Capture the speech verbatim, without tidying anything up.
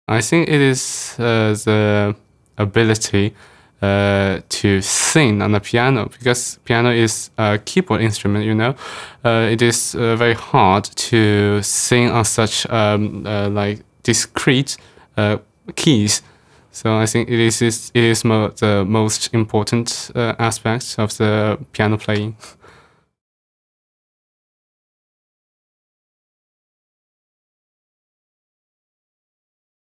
I think it is uh, the ability uh, to sing on the piano, because piano is a keyboard instrument, you know. Uh, it is uh, very hard to sing on such um, uh, like discrete uh, keys. So I think it is it is mo the most important uh, aspect of the piano playing.